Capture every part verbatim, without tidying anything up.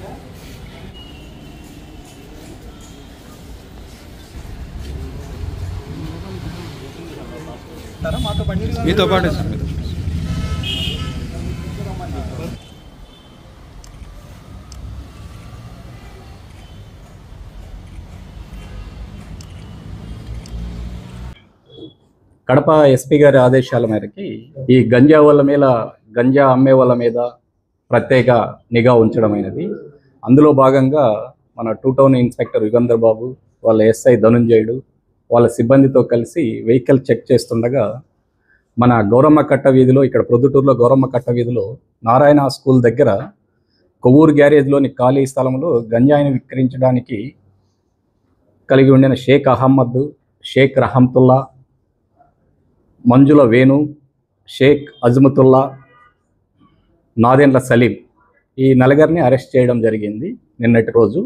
మీతో పాటు సార్ మీతో కడప ఎస్పీ గారి ఆదేశాల మేరకి ఈ గంజా వాళ్ళ మీద గంజా అమ్మే వాళ్ళ మీద ప్రత్యేక నిఘా ఉంచడమైనది. అందులో భాగంగా మన two town inspector Yugandhar Babu, వాళ్ళ ఎస్ఐ ధనుంజయుడు, వాళ్ళ సిబ్బందితో కలిసి వెహికల్ చెక్ చేస్తుండగా మన గౌరమ్మ కట్ట వీధిలో, ఇక్కడ ప్రొద్దుటూరులో గౌరమ్మ కట్ట వీధిలో నారాయణ స్కూల్ దగ్గర కొవ్వూరు గ్యారేజ్లోని ఖాళీ స్థలంలో గంజాయిని విక్రయించడానికి కలిగి ఉండిన షేక్ అహ్మద్, షేక్ రహమతుల్లా, మంజుల వేణు, షేక్ అజ్మతుల్లా, నాదెండ్ల సలీం ఈ నలుగురిని అరెస్ట్ చేయడం జరిగింది నిన్నటి రోజు.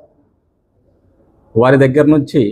వారి దగ్గర నుంచి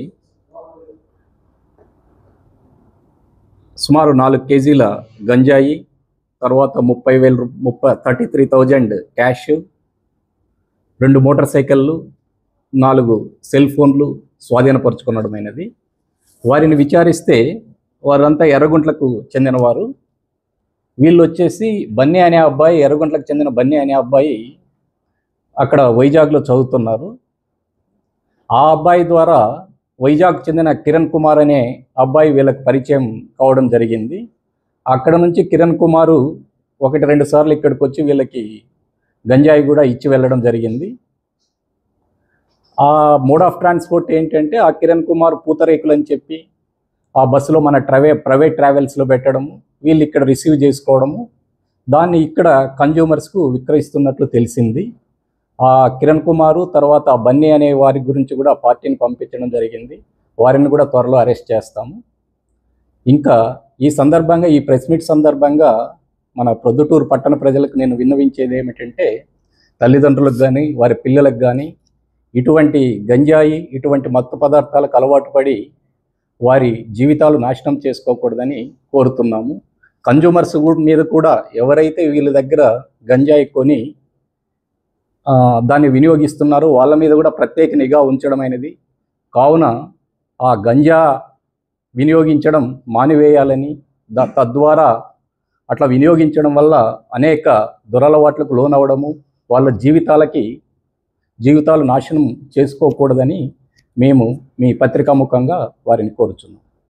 సుమారు నాలుగు కేజీల గంజాయి, తర్వాత ముప్పై వేలు ముప్పై థర్టీ త్రీ థౌజండ్ క్యాష్, రెండు మోటార్ సైకిళ్ళు, నాలుగు సెల్ ఫోన్లు స్వాధీనపరుచుకునడమైనది. వారిని విచారిస్తే వారంతా ఎర్రగుంట్లకు చెందినవారు. వీళ్ళు వచ్చేసి బన్నీ అనే అబ్బాయి, ఎర్రగుంట్లకు చెందిన బన్నీ అనే అబ్బాయి అక్కడ వైజాగ్లో చదువుతున్నారు. ఆ అబ్బాయి ద్వారా వైజాగ్ చెందిన కిరణ్ కుమార్ అనే అబ్బాయి వీళ్ళకి పరిచయం కావడం జరిగింది. అక్కడ నుంచి కిరణ్ కుమారు ఒకటి రెండు సార్లు ఇక్కడికి వచ్చి వీళ్ళకి గంజాయి కూడా ఇచ్చి వెళ్ళడం జరిగింది. ఆ మోడ్ ఆఫ్ ట్రాన్స్పోర్ట్ ఏంటంటే ఆ కిరణ్ కుమార్ పూతరేకులు అని చెప్పి ఆ బస్సులో మన ట్రవే ప్రైవేట్ ట్రావెల్స్లో పెట్టడము, వీళ్ళు ఇక్కడ రిసీవ్ చేసుకోవడము, దాన్ని ఇక్కడ కన్జ్యూమర్స్కు విక్రయిస్తున్నట్లు తెలిసింది. ఆ కిరణ్ కుమారు తర్వాత ఆ బన్నీ అనే వారి గురించి కూడా పార్టీని పంపించడం జరిగింది. వారిని కూడా త్వరలో అరెస్ట్ చేస్తాము. ఇంకా ఈ సందర్భంగా, ఈ ప్రెస్ మీట్ సందర్భంగా మన ప్రొద్దుటూరు పట్టణ ప్రజలకు నేను విన్నవించేది ఏమిటంటే, తల్లిదండ్రులకు కానీ వారి పిల్లలకు కానీ ఇటువంటి గంజాయి, ఇటువంటి మత్తు పదార్థాలకు అలవాటు పడి వారి జీవితాలు నాశనం చేసుకోకూడదని కోరుతున్నాము. కన్జ్యూమర్స్ మీద కూడా ఎవరైతే వీళ్ళ దగ్గర గంజాయి కొని దాన్ని వినియోగిస్తున్నారో వాళ్ళ మీద కూడా ప్రత్యేక నిఘా ఉంచడం అనేది. కావున ఆ గంజా వినియోగించడం మానివేయాలని, తద్వారా అట్లా వినియోగించడం వల్ల అనేక దురలవాట్లకు లోనవడము, వాళ్ళ జీవితాలకి జీవితాలు నాశనం చేసుకోకూడదని మేము మీ పత్రికాముఖంగా వారిని కోరుచున్నాం.